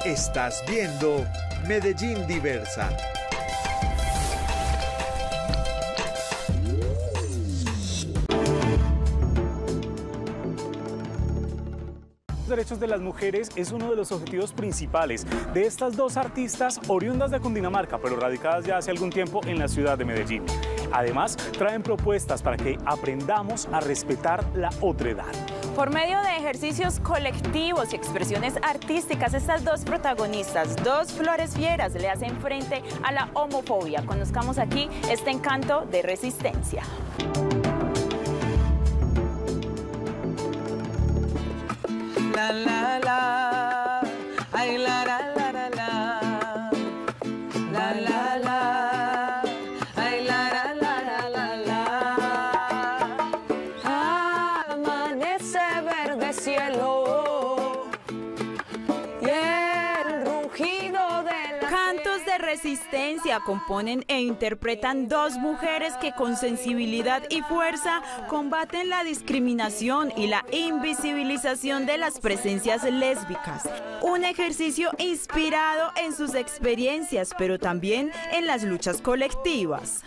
Estás viendo Medellín Diversa. Los derechos de las mujeres es uno de los objetivos principales de estas dos artistas oriundas de Cundinamarca, pero radicadas ya hace algún tiempo en la ciudad de Medellín. Además, traen propuestas para que aprendamos a respetar la otredad. Por medio de ejercicios colectivos y expresiones artísticas, estas dos protagonistas, dos flores fieras, le hacen frente a la homofobia. Conozcamos aquí este encanto de resistencia. La la la, ay la la la la la, la la la, ay la la la la la. Amanece verde cielo y el rugido de la Cantos de resistencia componen e interpretan dos mujeres que con sensibilidad y fuerza combaten la discriminación y la invisibilización de las presencias lésbicas. Un ejercicio inspirado en sus experiencias, pero también en las luchas colectivas.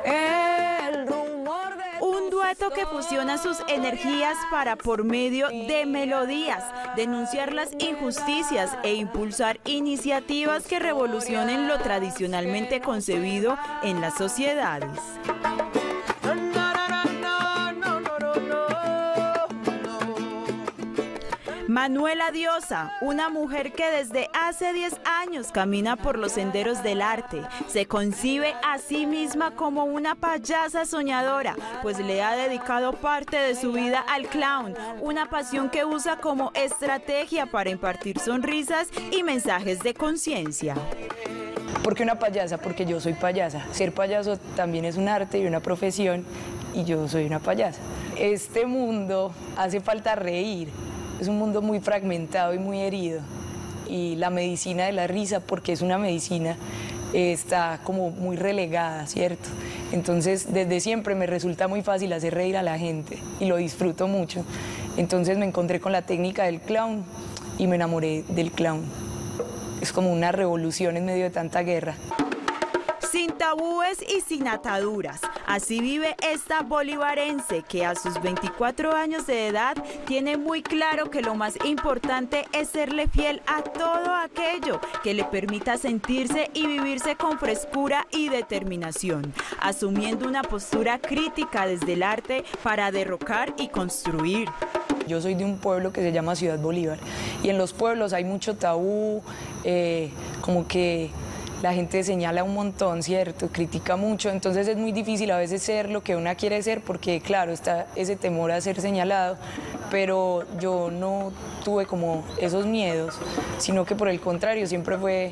Un dueto que fusiona sus energías para, por medio de melodías, denunciar las injusticias e impulsar iniciativas que revolucionen lo tradicionalmente concebido en las sociedades. Manuela Diosa, una mujer que desde hace 10 años camina por los senderos del arte, se concibe a sí misma como una payasa soñadora, pues le ha dedicado parte de su vida al clown, una pasión que usa como estrategia para impartir sonrisas y mensajes de conciencia. ¿Por qué una payasa? Porque yo soy payasa. Ser payaso también es un arte y una profesión, y yo soy una payasa. Este mundo hace falta reír. Es un mundo muy fragmentado y muy herido, y la medicina de la risa, porque es una medicina, está como muy relegada, ¿cierto? Entonces, desde siempre me resulta muy fácil hacer reír a la gente y lo disfruto mucho. Entonces me encontré con la técnica del clown y me enamoré del clown. Es como una revolución en medio de tanta guerra. Sin tabúes y sin ataduras. Así vive esta bolivarense que a sus 24 años de edad tiene muy claro que lo más importante es serle fiel a todo aquello que le permita sentirse y vivirse con frescura y determinación, asumiendo una postura crítica desde el arte para derrocar y construir. Yo soy de un pueblo que se llama Ciudad Bolívar, y en los pueblos hay mucho tabú, como que la gente señala un montón, ¿cierto? Critica mucho, entonces es muy difícil a veces ser lo que uno quiere ser, porque claro, está ese temor a ser señalado, pero yo no tuve como esos miedos, sino que por el contrario, siempre fue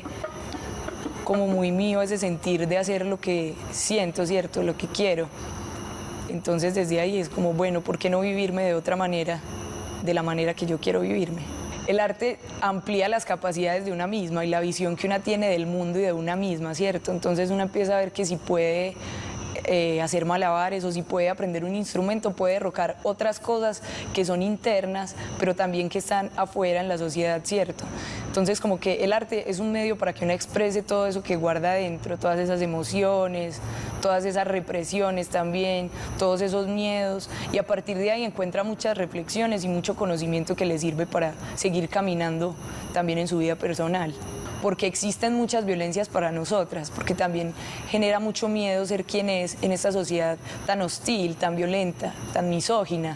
como muy mío ese sentir de hacer lo que siento, ¿cierto? Lo que quiero. Entonces desde ahí es como, bueno, ¿por qué no vivirme de otra manera, de la manera que yo quiero vivirme? El arte amplía las capacidades de una misma y la visión que una tiene del mundo y de una misma, ¿cierto? Entonces uno empieza a ver que si puede hacer malabares o si puede aprender un instrumento, puede derrocar otras cosas que son internas, pero también que están afuera en la sociedad, ¿cierto? Entonces como que el arte es un medio para que uno exprese todo eso que guarda dentro, todas esas emociones, todas esas represiones también, todos esos miedos, y a partir de ahí encuentra muchas reflexiones y mucho conocimiento que le sirve para seguir caminando también en su vida personal. Porque existen muchas violencias para nosotras, porque también genera mucho miedo ser quien es en esta sociedad tan hostil, tan violenta, tan misógina,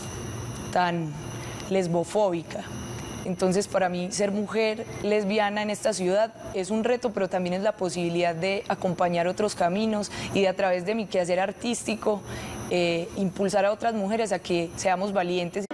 tan lesbofóbica. Entonces, para mí, ser mujer lesbiana en esta ciudad es un reto, pero también es la posibilidad de acompañar otros caminos y de, a través de mi quehacer artístico, impulsar a otras mujeres a que seamos valientes.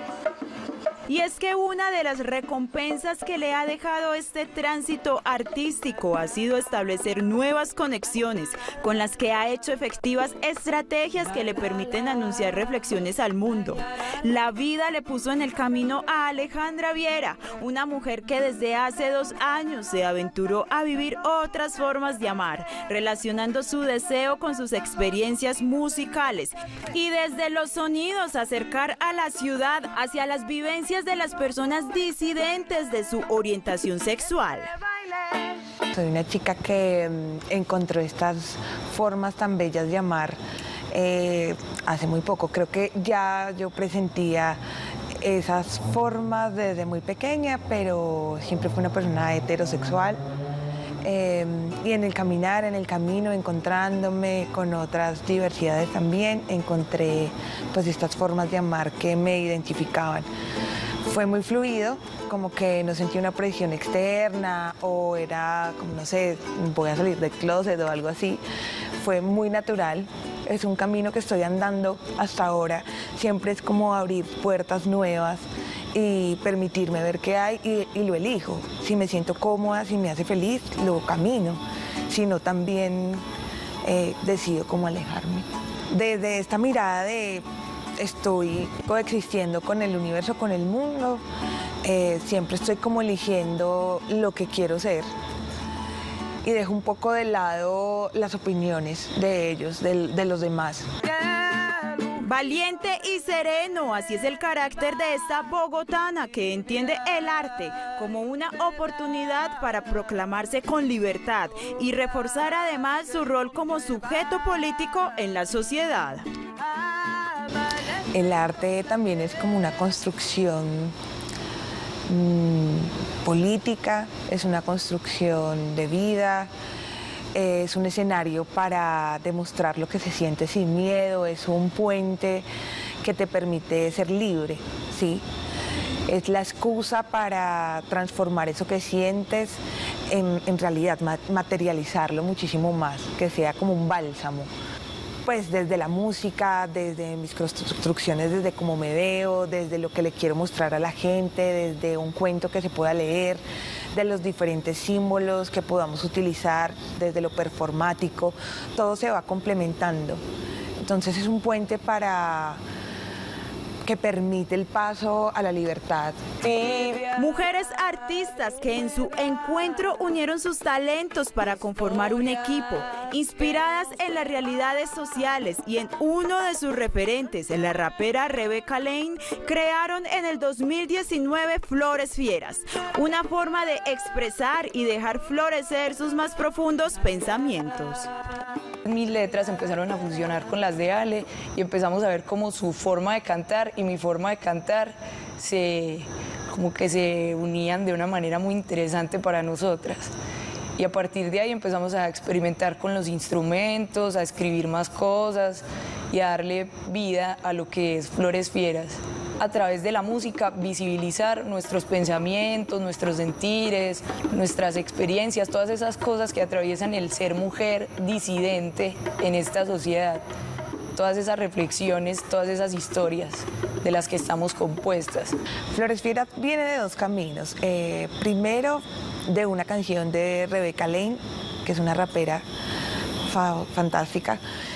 Y es que una de las recompensas que le ha dejado este tránsito artístico ha sido establecer nuevas conexiones con las que ha hecho efectivas estrategias que le permiten anunciar reflexiones al mundo. La vida le puso en el camino a Alejandra Viera, una mujer que desde hace 2 años se aventuró a vivir otras formas de amar, relacionando su deseo con sus experiencias musicales y desde los sonidos acercar a la ciudad hacia las vivencias experiencias de las personas disidentes de su orientación sexual. Soy una chica que encontró estas formas tan bellas de amar hace muy poco. Creo que ya yo presentía esas formas desde muy pequeña, pero siempre fui una persona heterosexual. Y en el caminar, en el camino, encontrándome con otras diversidades también, encontré pues estas formas de amar que me identificaban. Fue muy fluido, como que no sentí una presión externa o era como, no sé, voy a salir del closet o algo así. Fue muy natural, es un camino que estoy andando hasta ahora. Siempre es como abrir puertas nuevas y permitirme ver qué hay y lo elijo. Si me siento cómoda, si me hace feliz, lo camino. Si no, también decido cómo alejarme. Desde esta mirada de estoy coexistiendo con el universo, con el mundo, siempre estoy como eligiendo lo que quiero ser. Y dejo un poco de lado las opiniones de ellos, de los demás. Valiente y sereno, así es el carácter de esta bogotana que entiende el arte como una oportunidad para proclamarse con libertad y reforzar además su rol como sujeto político en la sociedad. El arte también es como una construcción política, es una construcción de vida, es un escenario para demostrar lo que se siente sin miedo, es un puente que te permite ser libre, ¿sí? Es la excusa para transformar eso que sientes en realidad, materializarlo muchísimo más, que sea como un bálsamo. Pues desde la música, desde mis construcciones, desde cómo me veo, desde lo que le quiero mostrar a la gente, desde un cuento que se pueda leer, de los diferentes símbolos que podamos utilizar, desde lo performático, todo se va complementando. Entonces es un puente que permite el paso a la libertad. Mujeres artistas que en su encuentro unieron sus talentos para conformar un equipo, inspiradas en las realidades sociales y en uno de sus referentes, la rapera Rebecca Lane, crearon en el 2019 Flores Fieras, una forma de expresar y dejar florecer sus más profundos pensamientos. Mis letras empezaron a fusionar con las de Ale y empezamos a ver cómo su forma de cantar y mi forma de cantar como que se unían de una manera muy interesante para nosotras. Y a partir de ahí empezamos a experimentar con los instrumentos, a escribir más cosas y a darle vida a lo que es Flores Fieras. A través de la música, visibilizar nuestros pensamientos, nuestros sentires, nuestras experiencias, todas esas cosas que atraviesan el ser mujer disidente en esta sociedad. Todas esas reflexiones, todas esas historias de las que estamos compuestas. Flores Fieras viene de dos caminos. Primero, de una canción de Rebecca Lane, que es una rapera fantástica.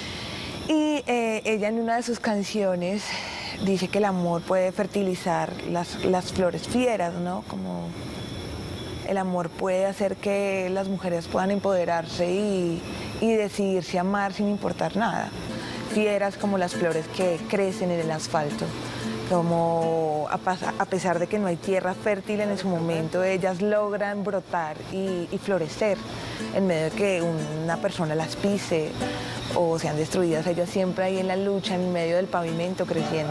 Y ella en una de sus canciones dice que el amor puede fertilizar las flores fieras, ¿no? Como el amor puede hacer que las mujeres puedan empoderarse y decidirse amar sin importar nada. Fieras como las flores que crecen en el asfalto, como a pesar de que no hay tierra fértil en su momento, ellas logran brotar y florecer en medio de que una persona las pise o sean destruidas. Ellas siempre ahí en la lucha, en medio del pavimento, creciendo.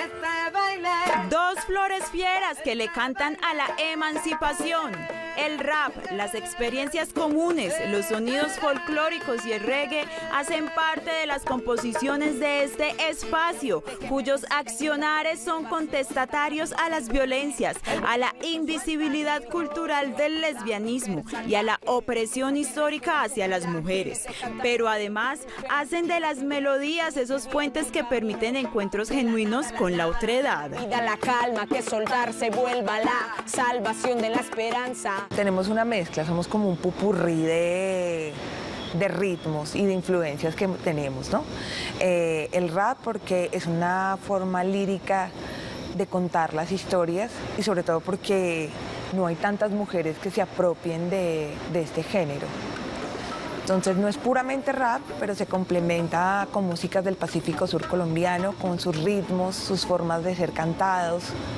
Dos flores fieras que le cantan a la emancipación. El rap, las experiencias comunes, los sonidos folclóricos y el reggae hacen parte de las composiciones de este espacio, cuyos accionares son contestatarios a las violencias, a la invisibilidad cultural del lesbianismo y a la opresión histórica hacia las mujeres. Pero además hacen de las melodías esos puentes que permiten encuentros genuinos con la otredad. Y da la calma, que soltarse vuelva la salvación de la esperanza. Tenemos una mezcla, somos como un pupurrí de ritmos y de influencias que tenemos, ¿no? El rap porque es una forma lírica de contar las historias y sobre todo porque no hay tantas mujeres que se apropien de este género. Entonces no es puramente rap, pero se complementa con músicas del Pacífico Sur colombiano, con sus ritmos, sus formas de ser cantados.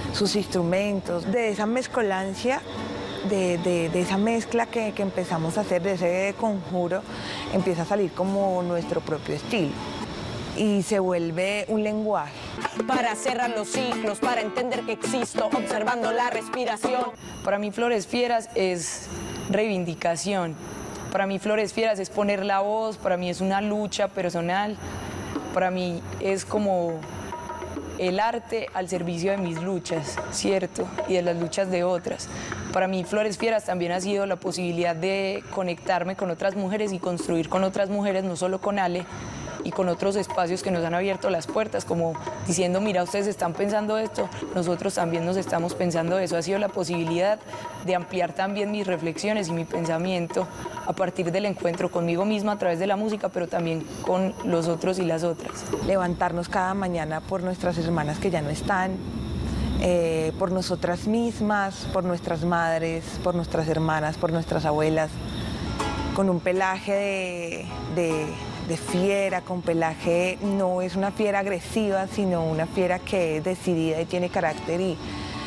sus instrumentos, de esa mezcolancia, de esa mezcla que empezamos a hacer, de ese conjuro, empieza a salir como nuestro propio estilo y se vuelve un lenguaje. Para cerrar los ciclos, para entender que existo, observando la respiración. Para mí Flores Fieras es reivindicación, para mí Flores Fieras es poner la voz, para mí es una lucha personal, para mí es como el arte al servicio de mis luchas, ¿cierto? Y de las luchas de otras. Para mí Flores Fieras también ha sido la posibilidad de conectarme con otras mujeres y construir con otras mujeres, no solo con Ale, y con otros espacios que nos han abierto las puertas, como diciendo, mira, ustedes están pensando esto, nosotros también nos estamos pensando eso. Ha sido la posibilidad de ampliar también mis reflexiones y mi pensamiento a partir del encuentro conmigo misma a través de la música, pero también con los otros y las otras. Levantarnos cada mañana por nuestras hermanas que ya no están, por nosotras mismas, por nuestras madres, por nuestras hermanas, por nuestras abuelas, con un pelaje de fiera, con pelaje, no es una fiera agresiva, sino una fiera que es decidida y tiene carácter y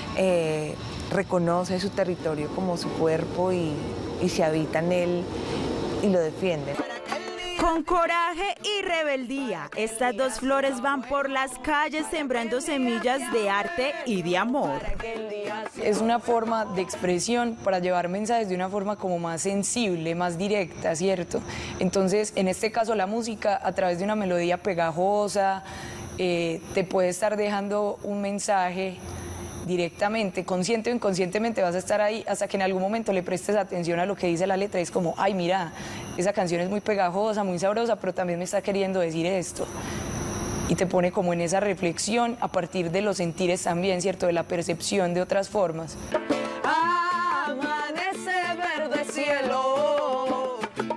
reconoce su territorio como su cuerpo y se habita en él y lo defiende. Con coraje y rebeldía, estas dos flores van por las calles sembrando semillas de arte y de amor. Es una forma de expresión para llevar mensajes de una forma como más sensible, más directa, ¿cierto? Entonces, en este caso, la música, a través de una melodía pegajosa, te puede estar dejando un mensaje directamente, consciente o inconscientemente vas a estar ahí hasta que en algún momento le prestes atención a lo que dice la letra. Es como, ay, mira, esa canción es muy pegajosa, muy sabrosa, pero también me está queriendo decir esto. Y te pone como en esa reflexión a partir de los sentires también, ¿cierto? De la percepción de otras formas. Amanece verde cielo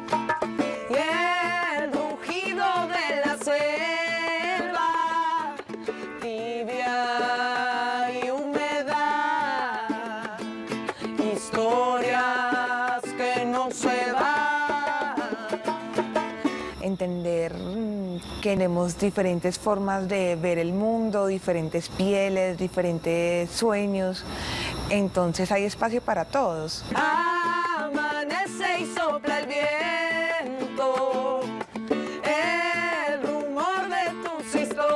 y el rugido de la selva, tibia y humedad, historias que no se van. Entender que tenemos diferentes formas de ver el mundo, diferentes pieles, diferentes sueños, entonces hay espacio para todos. Amanece y sopla el viento, el rumor de tus historias